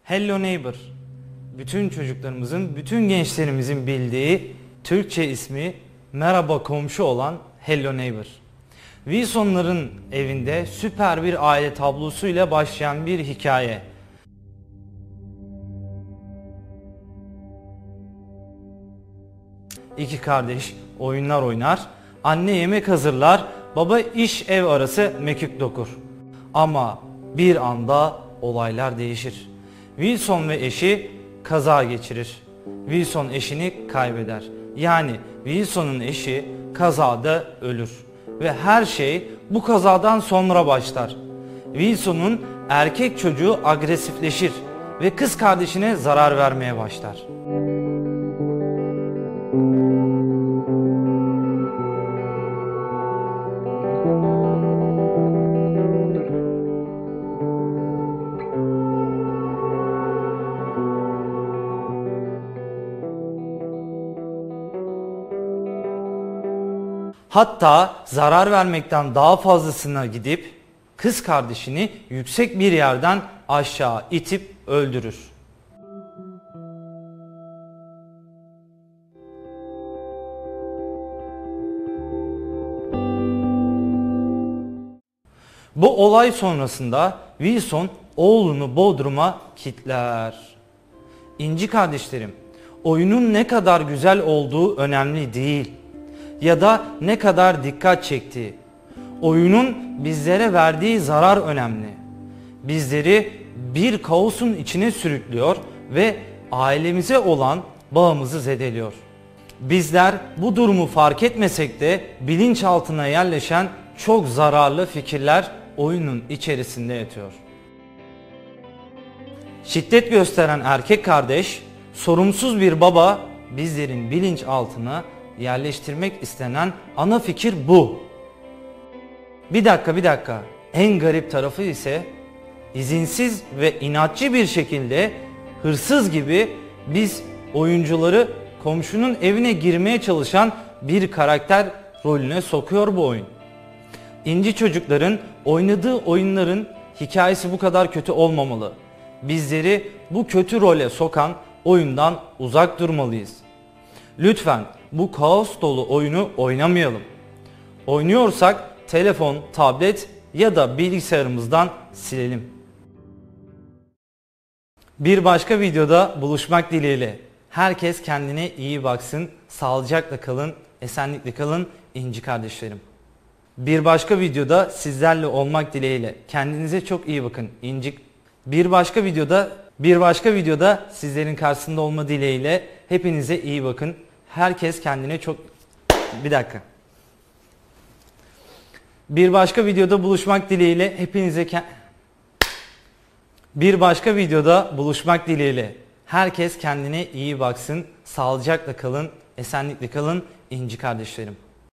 Hello Neighbor, bütün çocuklarımızın, bütün gençlerimizin bildiği Türkçe ismi merhaba komşu olan Hello Neighbor. Wilson'ların evinde süper bir aile tablosuyla başlayan bir hikaye. İki kardeş oyunlar oynar, anne yemek hazırlar, baba iş ev arası mekik dokur. Ama bir anda olaylar değişir. Wilson ve eşi kaza geçirir. Wilson eşini kaybeder. Yani Wilson'un eşi kazada ölür. Ve her şey bu kazadan sonra başlar. Wilson'un erkek çocuğu agresifleşir ve kız kardeşine zarar vermeye başlar. Hatta zarar vermekten daha fazlasına gidip kız kardeşini yüksek bir yerden aşağı itip öldürür. Bu olay sonrasında Wilson oğlunu Bodrum'a kilitler. İnci kardeşlerim, oyunun ne kadar güzel olduğu önemli değil. Ya da ne kadar dikkat çektiği. Oyunun bizlere verdiği zarar önemli. Bizleri bir kaosun içine sürüklüyor ve ailemize olan bağımızı zedeliyor. Bizler bu durumu fark etmesek de bilinçaltına yerleşen çok zararlı fikirler oyunun içerisinde yatıyor. Şiddet gösteren erkek kardeş, sorumsuz bir baba bizlerin bilinçaltına yerleştirmek istenen ana fikir bu. Bir dakika. En garip tarafı ise izinsiz ve inatçı bir şekilde hırsız gibi biz oyuncuları komşunun evine girmeye çalışan bir karakter rolüne sokuyor bu oyun. İnci çocukların oynadığı oyunların hikayesi bu kadar kötü olmamalı. Bizleri bu kötü role sokan oyundan uzak durmalıyız. Lütfen bu kaos dolu oyunu oynamayalım. Oynuyorsak telefon, tablet ya da bilgisayarımızdan silelim. Bir başka videoda buluşmak dileğiyle. Herkes kendine iyi baksın, sağlıcakla kalın, esenlikle kalın İnci kardeşlerim. Bir başka videoda sizlerle olmak dileğiyle. Kendinize çok iyi bakın İnci. Bir başka videoda sizlerin karşısında olma dileğiyle. Hepinize iyi bakın. Herkes kendine çok... Bir başka videoda buluşmak dileğiyle herkes kendine iyi baksın, sağlıcakla kalın, esenlikle kalın İnci kardeşlerim.